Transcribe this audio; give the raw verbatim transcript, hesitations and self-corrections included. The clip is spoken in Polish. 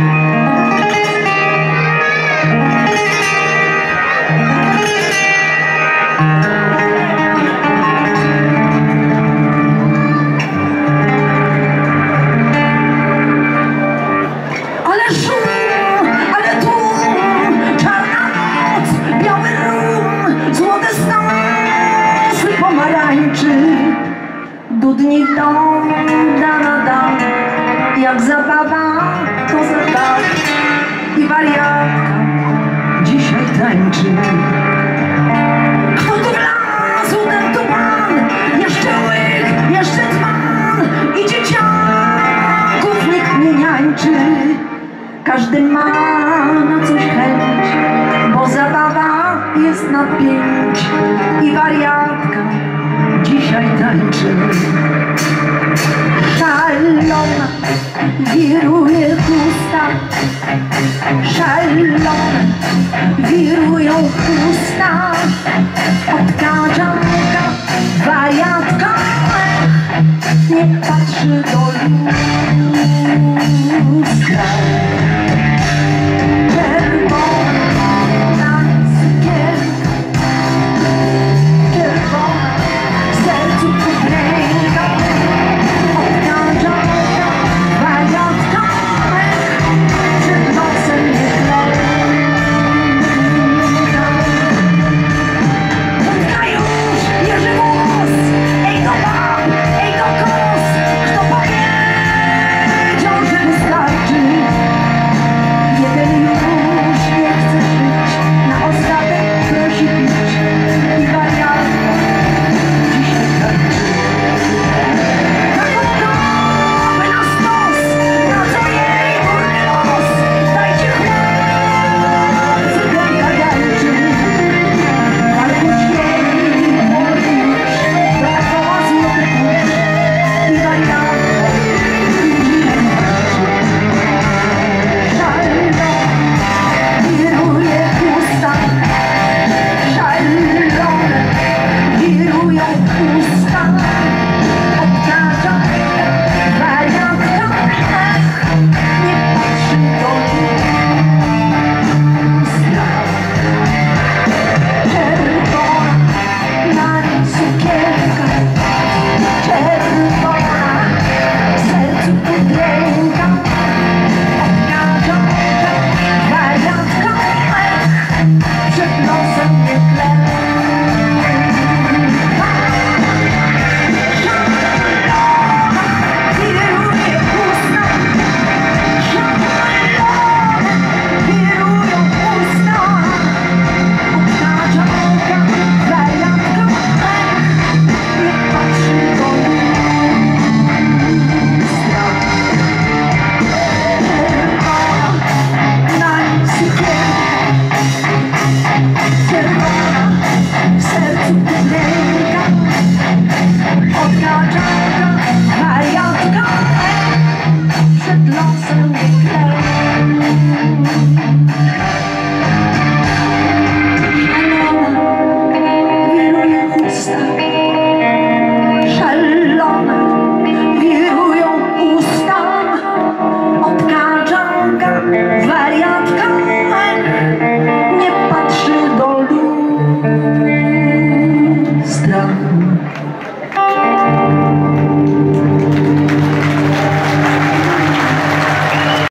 Dudnik dom, da da da, jak zabawa, to zabawa. I wariatka dzisiaj tańczy. Kto tu wlazł, ten tu pan, jeszcze łyk, jeszcze dzban. I dzieciaków nikt nie niańczy. Każdy ma na coś chęć, bo zabawa jest na pięć. I wariatka dzisiaj tańczy. Szalona wiruje chusta, szalona wirują chusta. Od kadzianka wariatka nie patrzy do lustra. Przed losem nie klej.